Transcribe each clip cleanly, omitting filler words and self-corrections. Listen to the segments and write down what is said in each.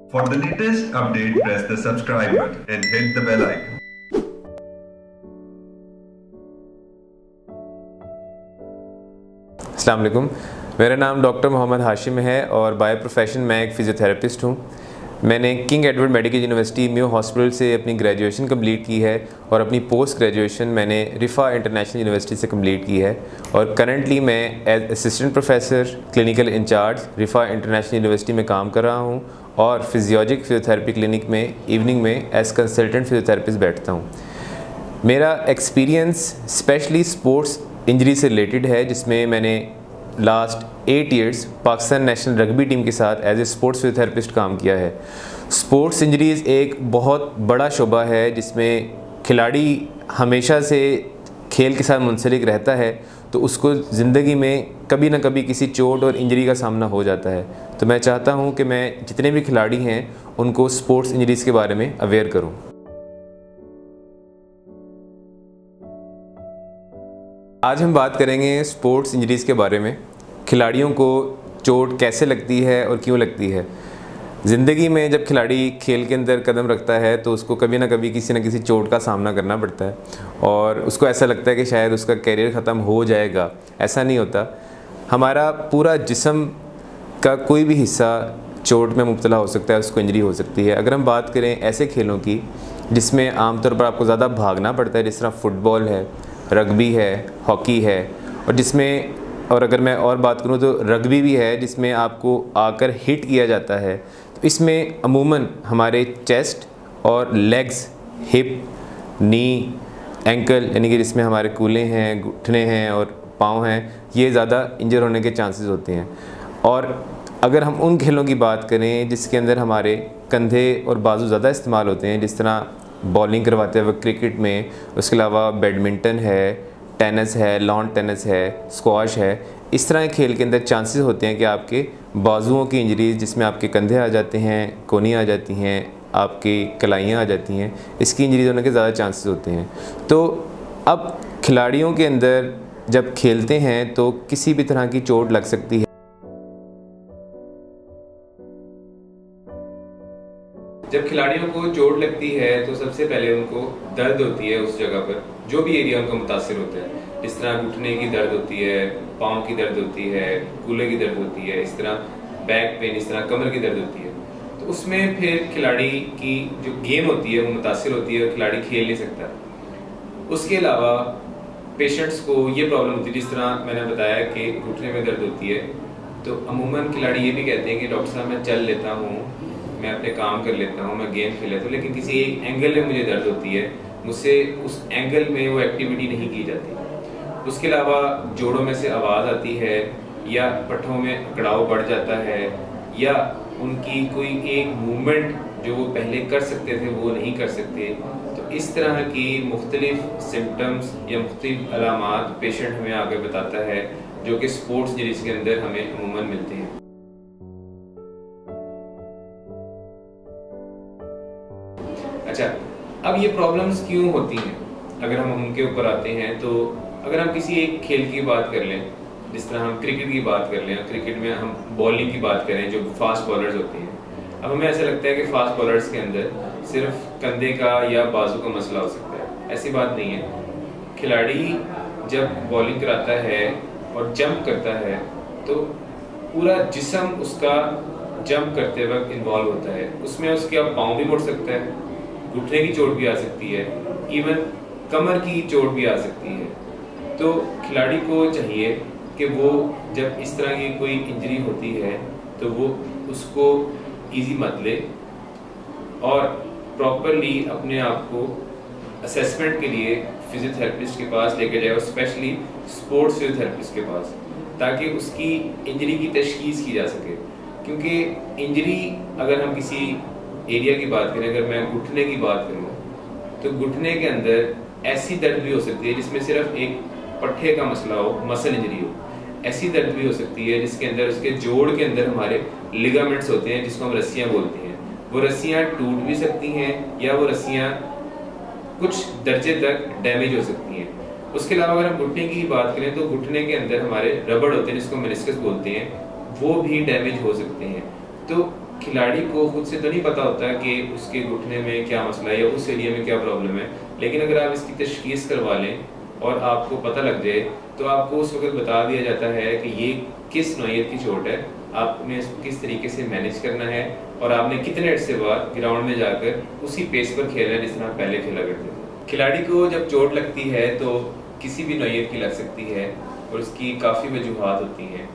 For the latest update, press the subscribe button and hit the bell icon. अस्सलाम वालेकुम। मेरा नाम doctor Mohammad Hashim है और बाय प्रोफेशन मैं एक फ़िज़ियोथेरेपिस्ट हूँ। मैंने King Edward medical university Mayo hospital से अपनी ग्रेजुएशन कंप्लीट की है और अपनी पोस्ट ग्रेजुएशन मैंने रिफ़ा इंटरनेशनल यूनिवर्सिटी से कंप्लीट की है और करंटली मैं as assistant professor clinical incharge Riphah international university में काम कर रहा हूँ और फिजियोलॉजिक फिजियोथेरेपी क्लिनिक में इवनिंग में एज कंसल्टेंट फिजियोथेरेपिस्ट बैठता हूँ। मेरा एक्सपीरियंस स्पेशली स्पोर्ट्स इंजरी से रिलेटेड है, जिसमें मैंने last 8 years Pakistan national rugby team के साथ एज ए स्पोर्ट्स फिजियोथेरेपिस्ट काम किया है। स्पोर्ट्स इंजरीज़ एक बहुत बड़ा शोबा है जिसमें खिलाड़ी हमेशा से खेल के साथ मुंसलिक रहता है, तो उसको ज़िंदगी में कभी ना कभी किसी चोट और इंजरी का सामना हो जाता है। तो मैं चाहता हूँ कि मैं जितने भी खिलाड़ी हैं उनको स्पोर्ट्स इंजरीज़ के बारे में अवेयर करूँ। आज हम बात करेंगे स्पोर्ट्स इंजरीज़ के बारे में। खिलाड़ियों को चोट कैसे लगती है और क्यों लगती है। ज़िंदगी में जब खिलाड़ी खेल के अंदर कदम रखता है तो उसको कभी ना कभी किसी न किसी चोट का सामना करना पड़ता है और उसको ऐसा लगता है कि शायद उसका करियर ख़त्म हो जाएगा। ऐसा नहीं होता। हमारा पूरा जिस्म का कोई भी हिस्सा चोट में मुब्तला हो सकता है, उसको इंजरी हो सकती है। अगर हम बात करें ऐसे खेलों की जिसमें आमतौर पर आपको ज़्यादा भागना पड़ता है, जिस तरह फुटबॉल है, रग्बी है, हॉकी है, और अगर मैं और बात करूं तो रग्बी भी है जिसमें आपको आकर हिट किया जाता है, तो इसमें अमूमन हमारे चेस्ट और लेग्स, हिप, नी, एंकल यानी कि जिसमें हमारे कूल्हे हैं, घुटने हैं और पाँव हैं, ये ज़्यादा इंजर होने के चांसेस होते हैं। और अगर हम उन खेलों की बात करें जिसके अंदर हमारे कंधे और बाजू ज़्यादा इस्तेमाल होते हैं, जिस तरह बॉलिंग करवाते वक्त क्रिकेट में, उसके अलावा बैडमिंटन है, टेनिस है, लॉन टेनिस है, स्क्वाश है, इस तरह के खेल के अंदर चांसेस होते हैं कि आपके बाजुओं की इंजरीज, जिसमें आपके कंधे आ जाते हैं, कोहनियाँ आ जाती हैं, आपकी कलाइयाँ आ जाती हैं, इसकी इंजरीज होने के ज़्यादा चांसेस होते हैं। तो अब खिलाड़ियों के अंदर जब खेलते हैं तो किसी भी तरह की चोट लग सकती है। जब खिलाड़ियों को चोट लगती है तो सबसे पहले उनको दर्द होती है उस जगह पर, जो भी एरिया उनका मुतासिर होता है। इस तरह घुटने की दर्द होती है, पाँव की दर्द होती है, कूल्हे की दर्द होती है, इस तरह बैक पेन, इस तरह कमर की दर्द होती है। तो उसमें फिर खिलाड़ी की जो गेम होती है वो मुतासिर होती है और खिलाड़ी खेल नहीं सकता। उसके अलावा पेशेंट्स को ये प्रॉब्लम होती है, जिस तरह मैंने बताया कि घुटने में दर्द होती है, तो अमूमन खिलाड़ी ये भी कहते हैं कि डॉक्टर साहब मैं चल लेता हूँ, मैं अपने काम कर लेता हूँ, मैं गेम खेल लेता हूँ, लेकिन किसी एक एंगल में मुझे दर्द होती है, मुझसे उस एंगल में वो एक्टिविटी नहीं की जाती। उसके अलावा जोड़ों में से आवाज़ आती है या पट्ठों में अकड़ाव बढ़ जाता है या उनकी कोई एक मूवमेंट जो वो पहले कर सकते थे वो नहीं कर सकते। तो इस तरह की मुख्तलिफ सिम्टम्स या मुख्तलिफ अलामात पेशेंट हमें आगे बताता है, जो कि स्पोर्ट्स इंजरीज के अंदर हमें अमूमन मिलते हैं। अच्छा, अब ये प्रॉब्लम्स क्यों होती हैं? अगर हम उनके ऊपर आते हैं तो अगर हम किसी एक खेल की बात कर लें, जिस तरह हम क्रिकेट की बात कर लें, क्रिकेट में हम बॉलिंग की बात करें, जो फास्ट बॉलर्स होते हैं, अब हमें ऐसा लगता है कि फास्ट बॉलर्स के अंदर सिर्फ कंधे का या बाजू का मसला हो सकता है। ऐसी बात नहीं है। खिलाड़ी जब बॉलिंग कराता है और जंप करता है तो पूरा जिस्म उसका जंप करते वक्त इन्वॉल्व होता है। उसमें उसके पाँव भी मुड़ सकता है, घुटने की चोट भी आ सकती है, इवन कमर की चोट भी आ सकती है। तो खिलाड़ी को चाहिए कि वो जब इस तरह की कोई इंजरी होती है तो वो उसको इजी मत ले और प्रॉपरली अपने आप को असेसमेंट के लिए फिजियोथेरेपिस्ट के पास लेके जाए और स्पेशली स्पोर्ट्स फिजियोथेरेपिस्ट के पास, ताकि उसकी इंजरी की तशखीस की जा सके। क्योंकि इंजरी अगर हम किसी एरिया की बात करें, अगर मैं घुटने की बात करूं तो घुटने के अंदर ऐसी दर्द भी हो सकती है जिसमें सिर्फ एक पट्ठे का मसला हो, मसल इंजरी हो। ऐसी दर्द भी हो सकती है जिसके अंदर उसके जोड़ के अंदर हमारे लिगामेंट्स होते हैं, जिसको हम रस्सियां बोलते हैं। वो रस्सियां टूट भी सकती हैं या वो रस्सियां कुछ दर्जे तक डैमेज हो सकती हैं। उसके अलावा अगर हम घुटने की बात करें तो घुटने के अंदर हमारे रबड़ होते हैं, जिसको मेनिस्कस बोलते हैं, वो भी डैमेज हो सकते हैं। तो खिलाड़ी को खुद से तो नहीं पता होता कि उसके घुटने में क्या मसला है या उस एरिया में क्या प्रॉब्लम है, लेकिन अगर आप इसकी तशखीस करवा लें और आपको पता लग जाए तो आपको उस वक्त बता दिया जाता है कि ये किस नौइयत की चोट है, आपने इसको किस तरीके से मैनेज करना है और आपने कितने अर्से बाद ग्राउंड में जाकर उसी पेस पर खेलना है जिस तरह आप पहले खेला करते थे। खिलाड़ी को जब चोट लगती है तो किसी भी नौइयत की लग सकती है और उसकी काफ़ी वजूहात होती हैं,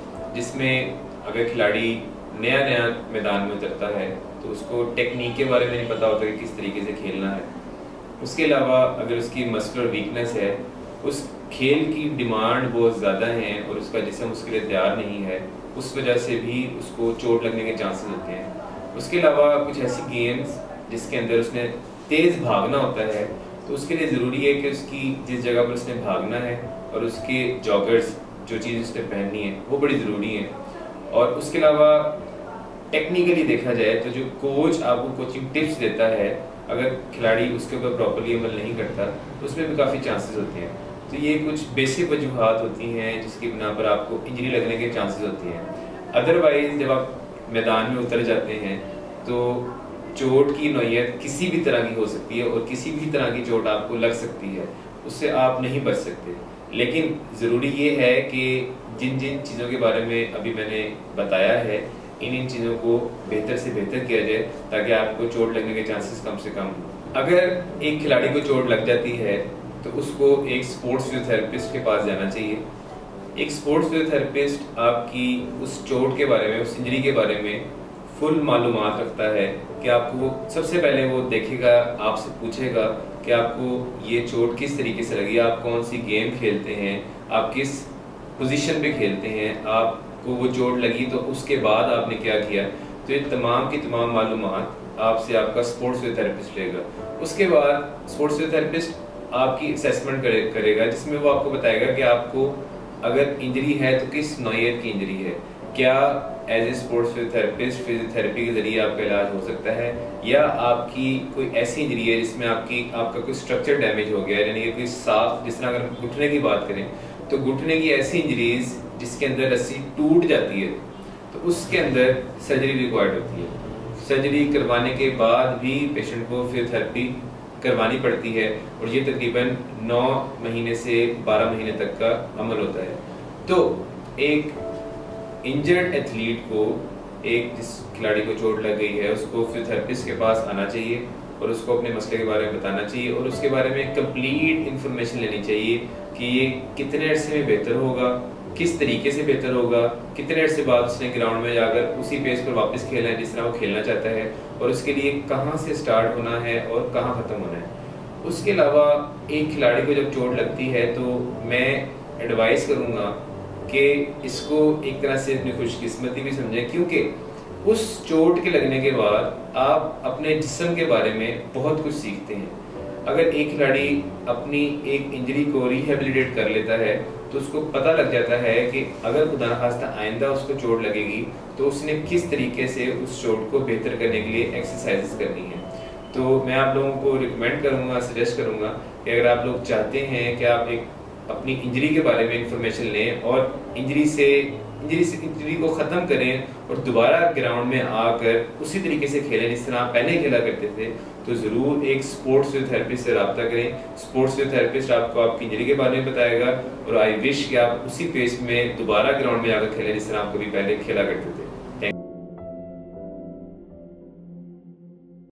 जिसमें अगर खिलाड़ी नया नया मैदान में उतरता है तो उसको टेक्निक के बारे में नहीं पता होता कि किस तरीके से खेलना है। उसके अलावा अगर उसकी मस्कुलर वीकनेस है, उस खेल की डिमांड बहुत ज़्यादा है और उसका जिस्म उसके लिए तैयार नहीं है, उस वजह से भी उसको चोट लगने के चांसेस होते हैं। उसके अलावा कुछ ऐसी गेम्स जिसके अंदर उसने तेज़ भागना होता है तो उसके लिए ज़रूरी है कि उसकी जिस जगह पर उसने भागना है और उसके जॉगर्स जो चीज़ उसने पहननी है वो बड़ी ज़रूरी है। और उसके अलावा टेक्निकली देखा जाए तो जो कोच आपको कोचिंग टिप्स देता है, अगर खिलाड़ी उसके ऊपर प्रॉपर्ली अमल नहीं करता तो उसमें भी काफ़ी चांसेस होते हैं। तो ये कुछ बेसिक वजूहात होती हैं जिसकी बिना पर आपको इंजरी लगने के चांसेस होती हैं। अदरवाइज जब आप मैदान में उतर जाते हैं तो चोट की नौइयत किसी भी तरह की हो सकती है और किसी भी तरह की चोट आपको लग सकती है, उससे आप नहीं बच सकते। लेकिन ज़रूरी ये है कि जिन जिन चीज़ों के बारे में अभी मैंने बताया है, इन चीज़ों को बेहतर से बेहतर किया जाए ताकि आपको चोट लगने के चांसेस कम से कम हो। अगर एक खिलाड़ी को चोट लग जाती है तो उसको एक स्पोर्ट्स फिजियोथेरेपिस्ट के पास जाना चाहिए। एक स्पोर्ट्स फिजियोथेरेपिस्ट आपकी उस चोट के बारे में, उस इंजरी के बारे में फुल मालूमात रखता है कि आपको सबसे पहले वो देखेगा, आपसे पूछेगा कि आपको ये चोट किस तरीके से लगी, आप कौन सी गेम खेलते हैं, आप किस पोजीशन पे खेलते हैं, आपको वो चोट लगी तो उसके बाद आपने क्या किया। तो ये तमाम की तमाम मालूमात आपसे आपका स्पोर्ट्स फिजियोथेरेपिस्ट लेगा। उसके बाद स्पोर्ट्स फिजियोथेरेपिस्ट आपकी असेसमेंट करेगा जिसमें वो आपको बताएगा कि आपको अगर इंजरी है तो किस नौइयत की इंजरी है, क्या as a sports physiotherapist physiotherapy के जरिए आपका इलाज हो सकता है, या आपकी कोई ऐसी इंजरी है जिसमें आपका कोई स्ट्रक्चर डैमेज हो गया है, यानी कि कोई साफ, जिस तरह अगर हम घुटने की बात करें तो घुटने की ऐसी इंजरीज जिसके अंदर रस्सी टूट जाती है तो उसके अंदर सर्जरी रिक्वायर्ड होती है। सर्जरी करवाने के बाद भी पेशेंट को फिजियोथेरेपी करवानी पड़ती है और ये तकरीबन 9 महीने से 12 महीने तक का अमल होता है। तो एक इंजर्ड एथलीट को, एक जिस खिलाड़ी को चोट लग गई है, उसको फिजियोथेरेपिस्ट के पास आना चाहिए और उसको अपने मसले के बारे में बताना चाहिए और उसके बारे में कंप्लीट इंफॉर्मेशन लेनी चाहिए कि ये कितने अरसे में बेहतर होगा, किस तरीके से बेहतर होगा, कितने अरसे बाद उसने ग्राउंड में जाकर उसी पेस पर वापस खेलना है जिस तरह वो खेलना चाहता है, और उसके लिए कहाँ से स्टार्ट होना है और कहाँ ख़त्म होना है। उसके अलावा एक खिलाड़ी को जब चोट लगती है तो मैं एडवाइस करूँगा कि इसको एक तरह से अपनी खुशकिस्मती भी समझें, क्योंकि उस चोट के लगने के बाद आप अपने जिस्म के बारे में बहुत कुछ सीखते हैं। अगर एक खिलाड़ी अपनी एक इंजरी को रिहेबिलिटेट कर लेता है तो उसको पता लग जाता है कि अगर खुदा न खास्ता आइंदा उसको चोट लगेगी तो उसने किस तरीके से उस चोट को बेहतर करने के लिए एक्सरसाइजेस करनी है। तो मैं आप लोगों को रिकमेंड करूँगा, सजेस्ट करूँगा कि अगर आप लोग चाहते हैं कि आप एक अपनी इंजरी के बारे में इंफॉर्मेशन लें और इंजरी को ख़त्म करें और दोबारा ग्राउंड में आकर उसी तरीके से खेलें जिस तरह आप पहले खेला करते थे, तो ज़रूर एक स्पोर्ट्स फिजियोथेरेपिस्ट से रब्ता करें। स्पोर्ट्स फिजियोथेरेपिस्ट आपको आपकी इंजरी के बारे में बताएगा और आई विश कि आप उसी पेस में दोबारा ग्राउंड में आकर खेलें जिस तरह आप कभी पहले खेला करते थे।